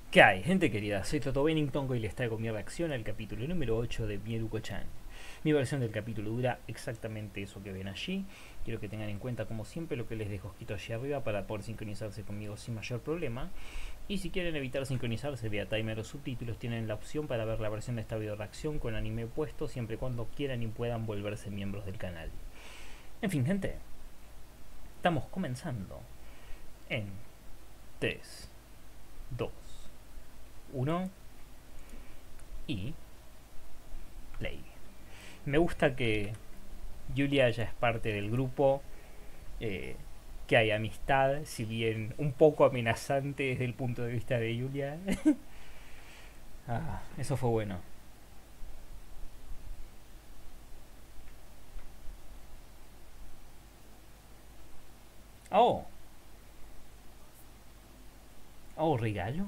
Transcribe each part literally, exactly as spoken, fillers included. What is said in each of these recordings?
¿Qué hay, gente querida? Soy Toto Bennington y les traigo mi reacción al capítulo número ocho de Mieruko-chan. Mi versión del capítulo dura exactamente eso que ven allí. Quiero que tengan en cuenta, como siempre, lo que les dejo escrito allí arriba para poder sincronizarse conmigo sin mayor problema. Y si quieren evitar sincronizarse vía timer o subtítulos, tienen la opción para ver la versión de esta video reacción con anime puesto siempre y cuando quieran y puedan volverse miembros del canal. En fin, gente, estamos comenzando en tres, dos, uno y play. Me gusta que Julia ya es parte del grupo, eh, que hay amistad, si bien un poco amenazante desde el punto de vista de Julia. Ah, eso fue bueno. Oh, oh, regalo.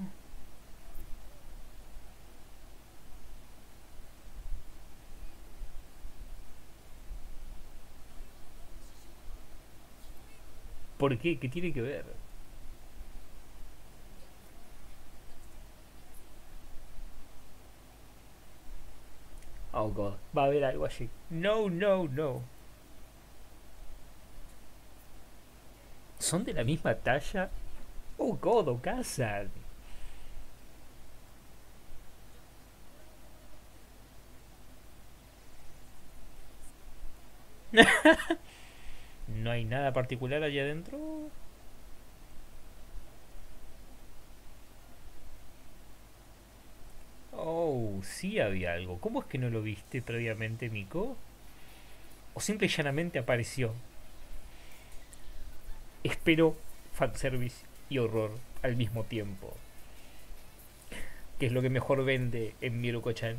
¿Por qué? ¿Qué tiene que ver? Oh god, va a haber algo allí. No, no, no. ¿Son de la misma talla? Oh god, o casan. ¿No hay nada particular allá adentro? Oh, sí había algo. ¿Cómo es que no lo viste previamente, Miko? ¿O simple y llanamente apareció? Espero fanservice y horror al mismo tiempo, que es lo que mejor vende en Miruko-chan.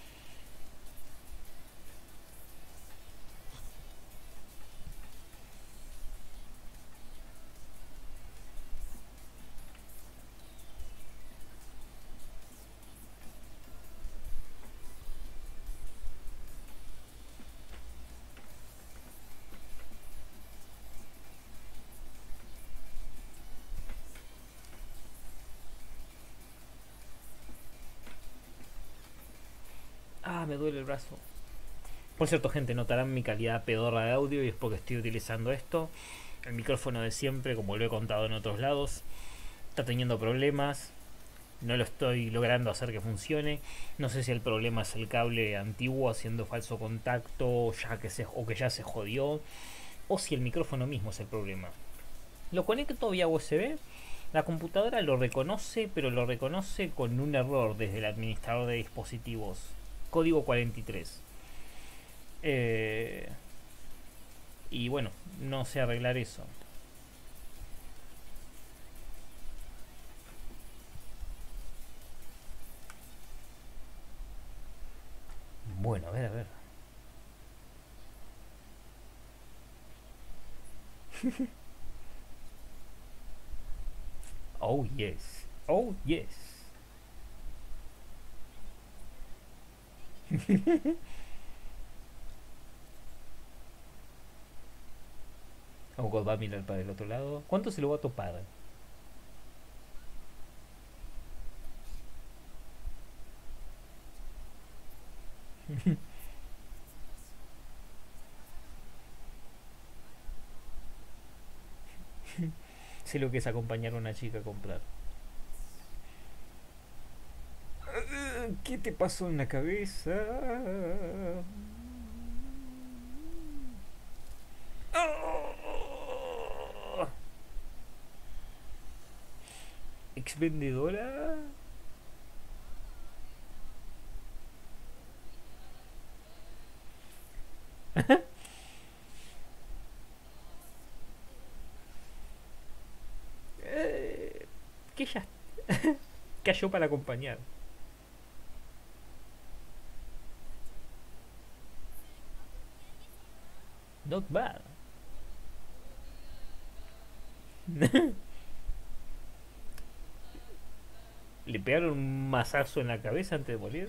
Ah, me duele el brazo. Por cierto, gente, notarán mi calidad pedorra de audio y es porque estoy utilizando esto. El micrófono de siempre, como lo he contado en otros lados, está teniendo problemas. No lo estoy logrando hacer que funcione. No sé si el problema es el cable antiguo haciendo falso contacto ya que se, o que ya se jodió, o si el micrófono mismo es el problema. Lo conecto vía U S B. La computadora lo reconoce, pero lo reconoce con un error desde el administrador de dispositivos. Código cuarenta y tres. Eh, y bueno, no sé arreglar eso. Bueno, a ver, a ver. Oh, yes. Oh, yes. Oh, God va a mirar para el otro lado. ¿Cuánto se lo va a topar? Sé lo que es acompañar a una chica a comprar. ¿Qué te pasó en la cabeza? Oh, ¿ex vendedora? Eh, que ella cayó para acompañar. Not bad. Le pegaron un mazazo en la cabeza antes de morir.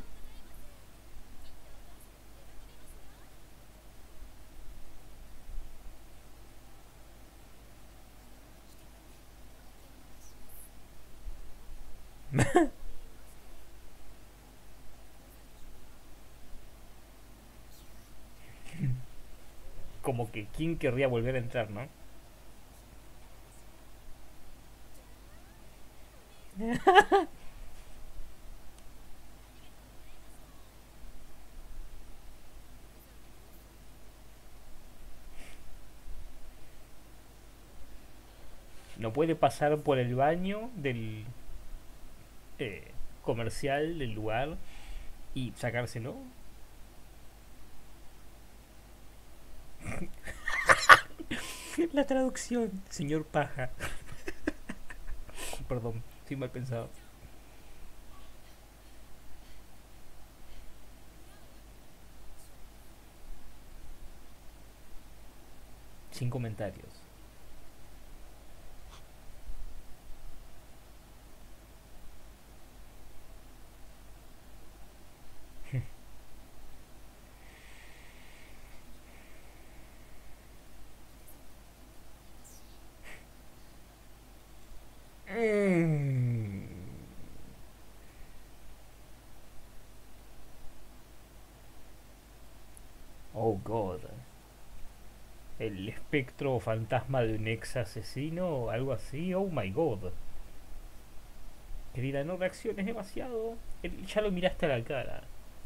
Como que, ¿quién querría volver a entrar, no? No puede pasar por el baño del eh, comercial del lugar y sacárselo. La traducción, señor Paja. Perdón, estoy mal pensado. Sin comentarios. Mm. Oh God. El espectro o fantasma de un ex asesino o algo así. Oh my God. Querida, no reacciones demasiado. El- ya lo miraste a la cara.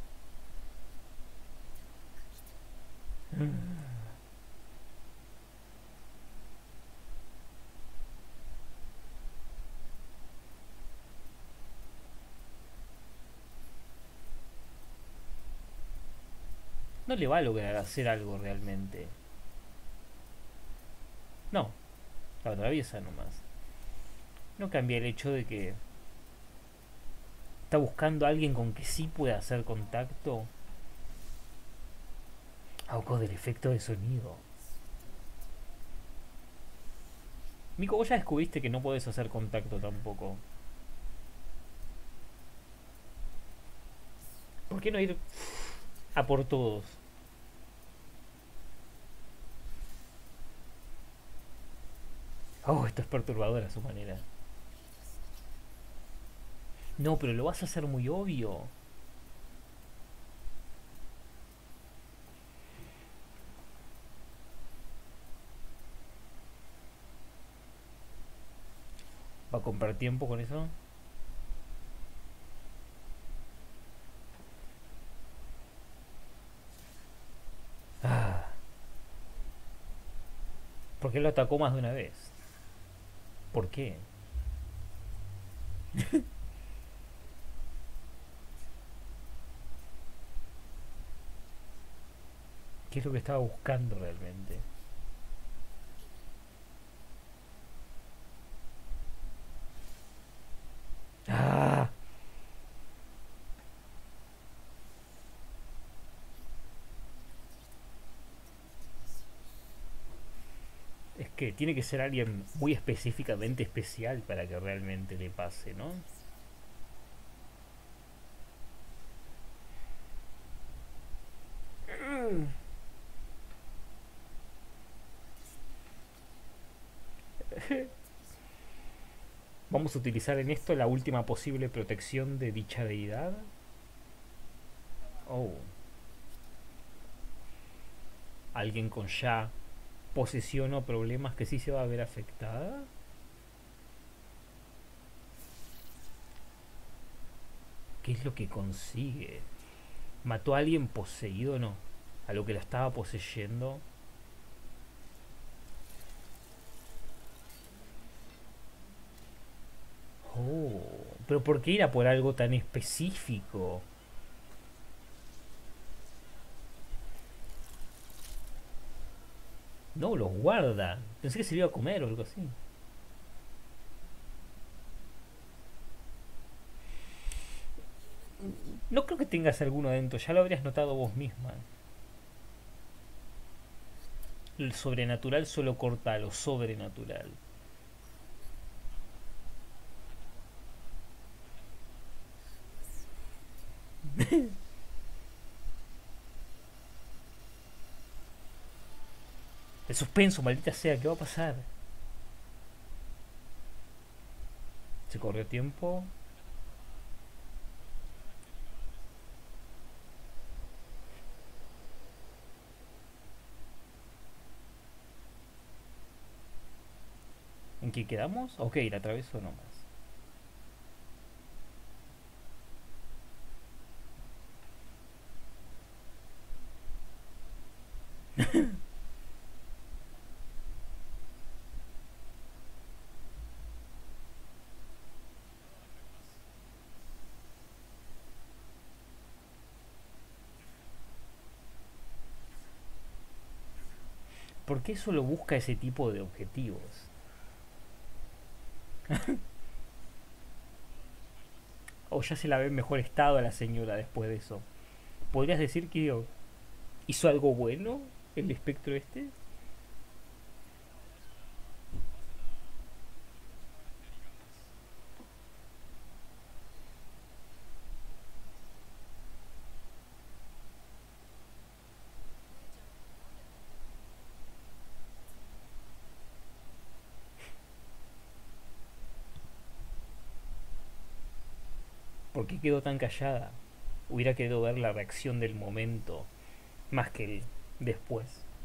No le va a lograr hacer algo realmente. No, la atraviesa nomás. No cambia el hecho de que está buscando a alguien con que sí pueda hacer contacto. Algo del efecto de sonido. Mico, vos ya descubriste que no podés hacer contacto tampoco. ¿Por qué no ir a por todos? Oh, esto es perturbador a su manera. No, pero lo vas a hacer muy obvio. ¿Va a comprar tiempo con eso? Ah, ¿por qué lo atacó más de una vez? ¿Por qué? ¿Qué es lo que estaba buscando realmente? Ah, es que tiene que ser alguien muy específicamente especial para que realmente le pase, ¿no? Vamos a utilizar en esto la última posible protección de dicha deidad. Oh, alguien con ya posesión o problemas que sí se va a ver afectada. ¿Qué es lo que consigue? ¿Mató a alguien poseído o no? A lo que la estaba poseyendo. Oh, pero ¿por qué ir a por algo tan específico? No, los guarda. Pensé que se lo iba a comer o algo así. No creo que tengas alguno adentro, ya lo habrías notado vos misma. El sobrenatural solo corta a lo sobrenatural. El suspenso, maldita sea, ¿qué va a pasar? Se corrió tiempo. ¿En qué quedamos? Ok, la atraveso nomás. ¿Por qué solo busca ese tipo de objetivos? O ya se la ve en mejor estado a la señora después de eso. ¿Podrías decir que hizo algo bueno el espectro este? ¿Por qué quedó tan callada? Hubiera querido ver la reacción del momento más que el después.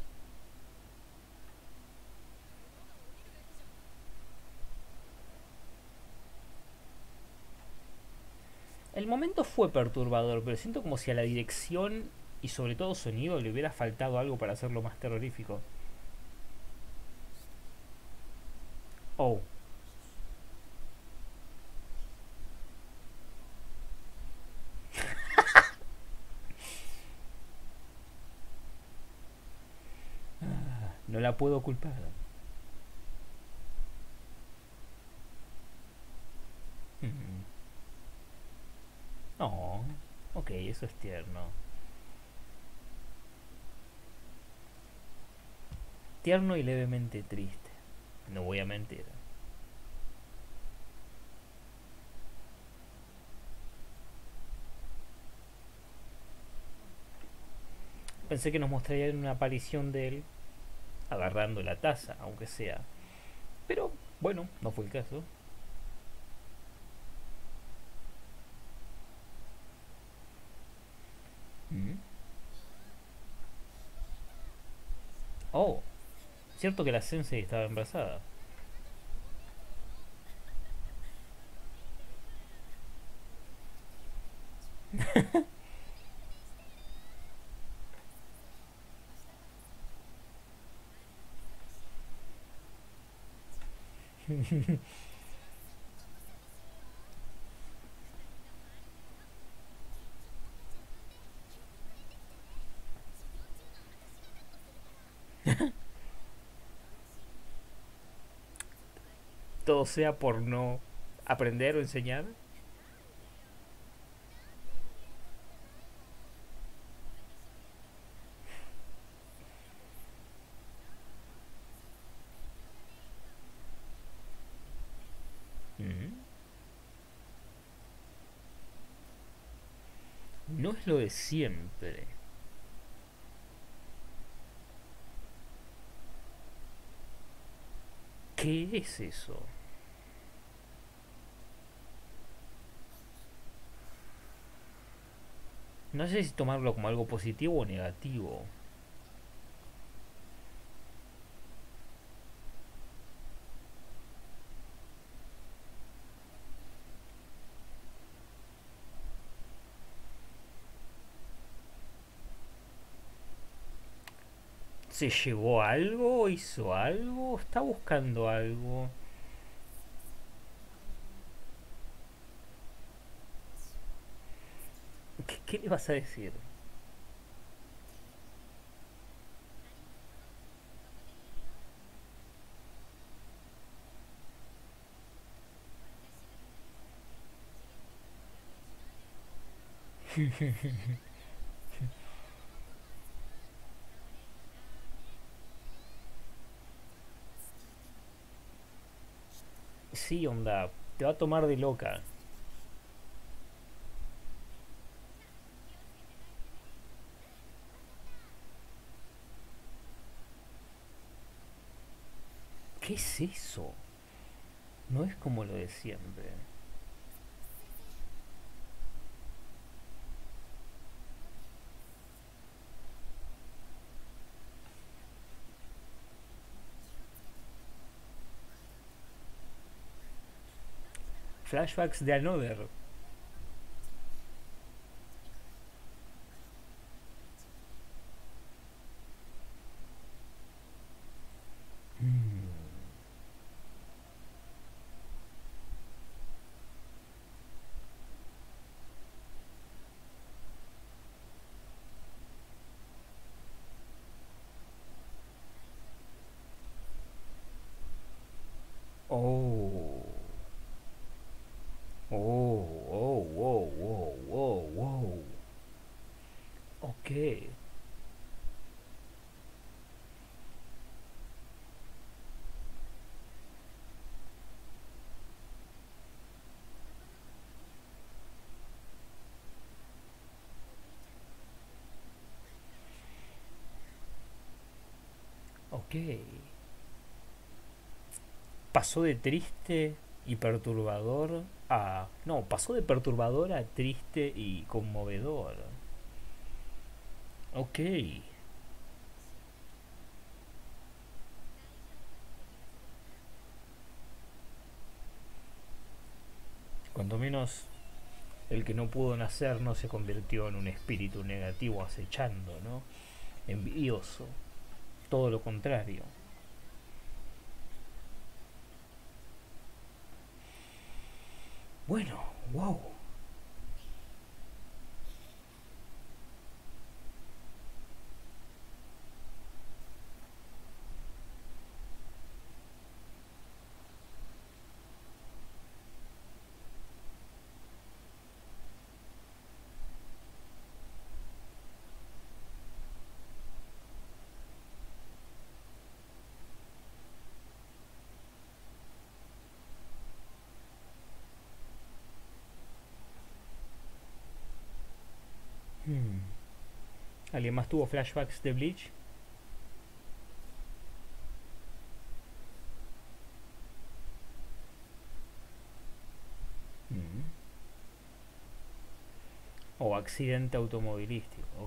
El momento fue perturbador, pero siento como si a la dirección y sobre todo sonido le hubiera faltado algo para hacerlo más terrorífico. Oh, no la puedo culpar. Mm. Oh, ok, eso es tierno. Tierno y levemente triste. No voy a mentir. Pensé que nos mostrarían una aparición de él agarrando la taza, aunque sea. Pero bueno, no fue el caso. Mm. Oh, cierto que la sensei estaba embarazada. Todo sea por no aprender o enseñar. Mm. No es lo de siempre. ¿Qué es eso? No sé si tomarlo como algo positivo o negativo. ¿Se llevó algo? ¿Hizo algo? ¿Está buscando algo? ¿Qué, qué le vas a decir? Sí, onda, te va a tomar de loca. ¿Qué es eso? No es como lo de siempre. Flashbacks de Another. Mm. Oh. Oh, oh, whoa, whoa, whoa, whoa. Ok, ok. Pasó de triste y perturbador a... No, pasó de perturbador a triste y conmovedor. Ok. Cuando menos el que no pudo nacer no se convirtió en un espíritu negativo acechando, ¿no? Envidioso. Todo lo contrario. Bueno, wow. Hmm. ¿Alguien más tuvo flashbacks de Bleach? Hmm. O accidente automovilístico, ok.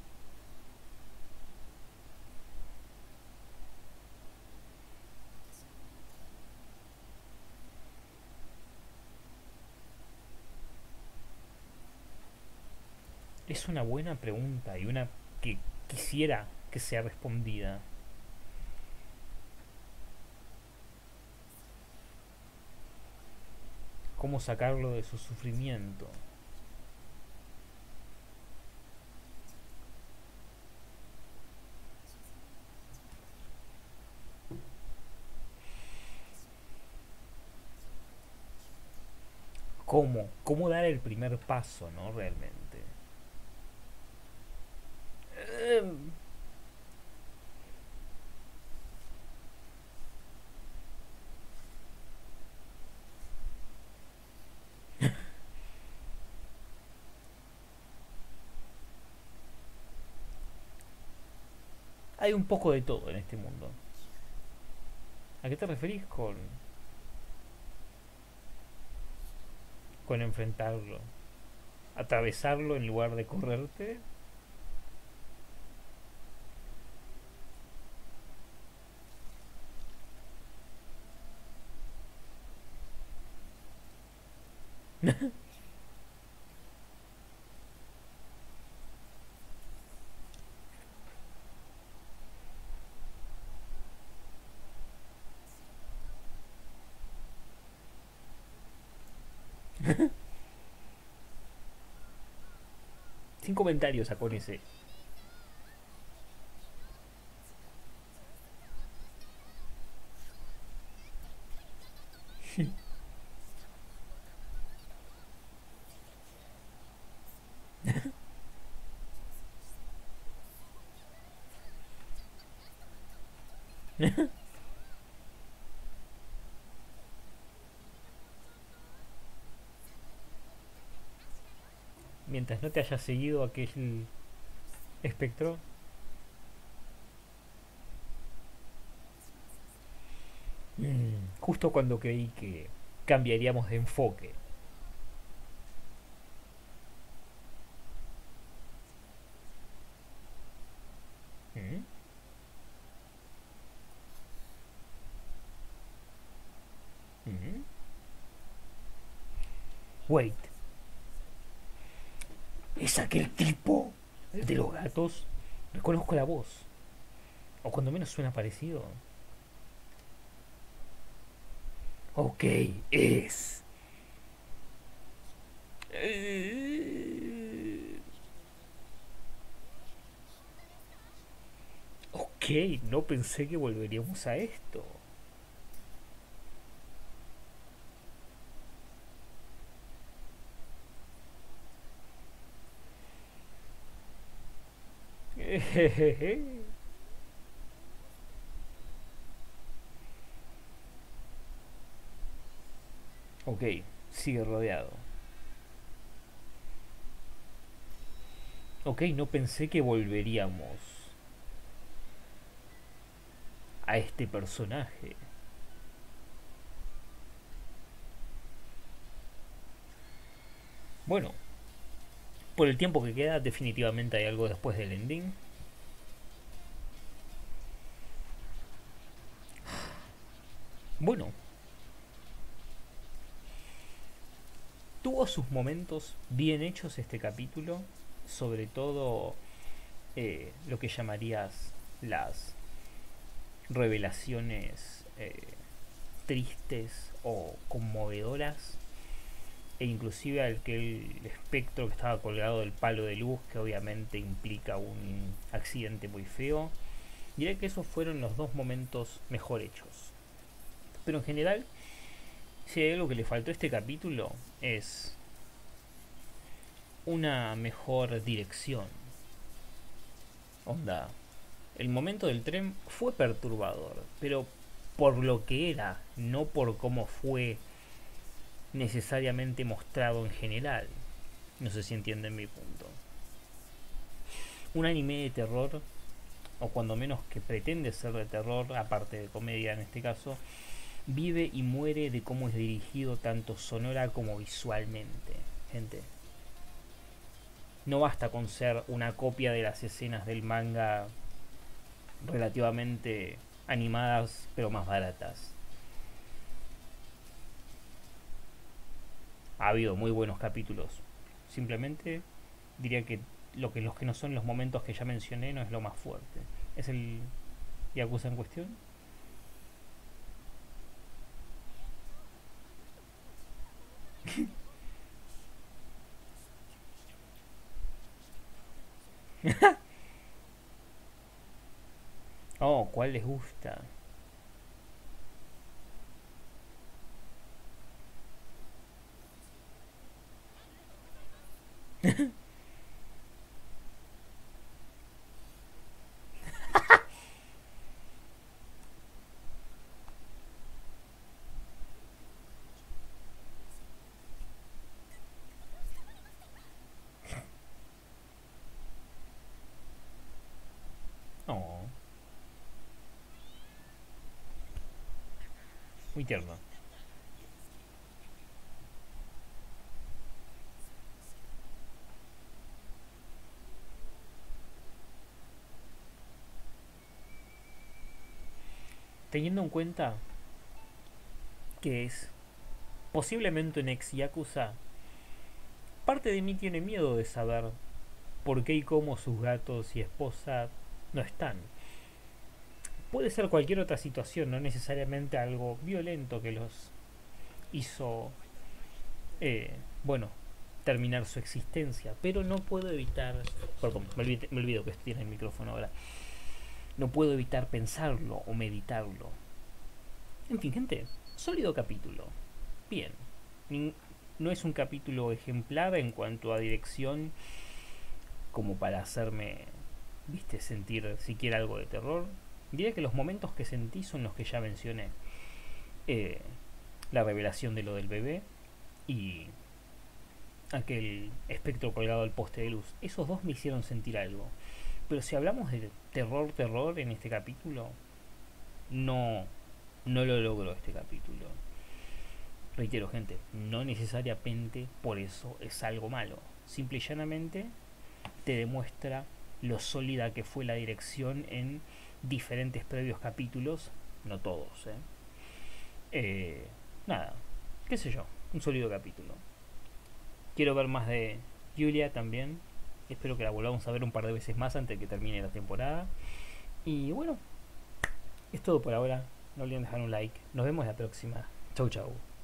Es una buena pregunta y una que quisiera que sea respondida. ¿Cómo sacarlo de su sufrimiento? ¿Cómo? ¿Cómo dar el primer paso, no? Realmente. Em, Hay un poco de todo en este mundo. ¿A qué te referís con, con enfrentarlo? ¿Atravesarlo en lugar de correrte? Sin comentarios, con ese. Mientras no te haya seguido aquel espectro. Mm, justo cuando creí que cambiaríamos de enfoque. Mm, mm. Wait, ¿es aquel tipo? ¿El de los gatos? Reconozco la voz. O cuando menos suena parecido. Ok, es. Eh, Ok, no pensé que volveríamos a esto. Ok, sigue rodeado. Ok, no pensé que volveríamos a este personaje. Bueno, por el tiempo que queda, definitivamente hay algo después del ending. Bueno, tuvo sus momentos bien hechos este capítulo, sobre todo eh, lo que llamarías las revelaciones eh, tristes o conmovedoras, e inclusive aquel espectro que estaba colgado del palo de luz, que obviamente implica un accidente muy feo. Diré que esos fueron los dos momentos mejor hechos. Pero en general, si hay algo que le faltó a este capítulo, es una mejor dirección. Onda, el momento del tren fue perturbador, pero por lo que era, no por cómo fue necesariamente mostrado en general. No sé si entienden mi punto. Un anime de terror, o cuando menos que pretende ser de terror, aparte de comedia en este caso, vive y muere de cómo es dirigido tanto sonora como visualmente. Gente, no basta con ser una copia de las escenas del manga relativamente animadas pero más baratas. Ha habido muy buenos capítulos. Simplemente diría que, lo que los que no son los momentos que ya mencioné no es lo más fuerte. Es el Yakuza en cuestión. Oh, ¿cuál les gusta? Oh, muy tierno. Teniendo en cuenta que es posiblemente un ex Yakuza, parte de mí tiene miedo de saber por qué y cómo sus gatos y esposa no están. Puede ser cualquier otra situación, no necesariamente algo violento que los hizo, eh, bueno, terminar su existencia. Pero no puedo evitar, perdón, me olvido, me olvido que tiene el micrófono ahora. No puedo evitar pensarlo o meditarlo. En fin, gente, sólido capítulo. Bien. No es un capítulo ejemplar en cuanto a dirección como para hacerme, viste, sentir siquiera algo de terror. Diría que los momentos que sentí son los que ya mencioné. Eh, la revelación de lo del bebé y aquel espectro colgado al poste de luz. Esos dos me hicieron sentir algo. Pero si hablamos de terror, terror en este capítulo, no, no lo logro este capítulo. Reitero, gente, no necesariamente por eso es algo malo. Simple y llanamente te demuestra lo sólida que fue la dirección en diferentes previos capítulos, no todos, ¿eh? Eh, nada, qué sé yo, un sólido capítulo. Quiero ver más de Julia también. Espero que la volvamos a ver un par de veces más antes de que termine la temporada. Y bueno, es todo por ahora. No olviden dejar un like. Nos vemos la próxima. Chau chau.